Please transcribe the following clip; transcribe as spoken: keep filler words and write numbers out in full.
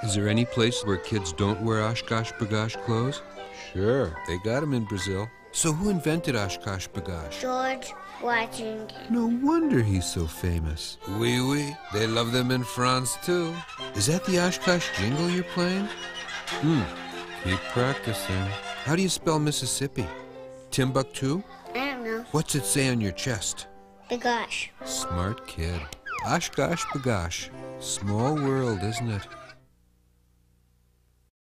Is there any place where kids don't wear OshKosh bagosh clothes? Sure, they got them in Brazil. So who invented OshKosh bagosh? George Washington. No wonder he's so famous. Oui, oui, they love them in France too. Is that the OshKosh jingle you're playing? Hmm, keep practicing. How do you spell Mississippi? Timbuktu? I don't know. What's it say on your chest? Bagosh. Smart kid. OshKosh bagosh. Small world, isn't it?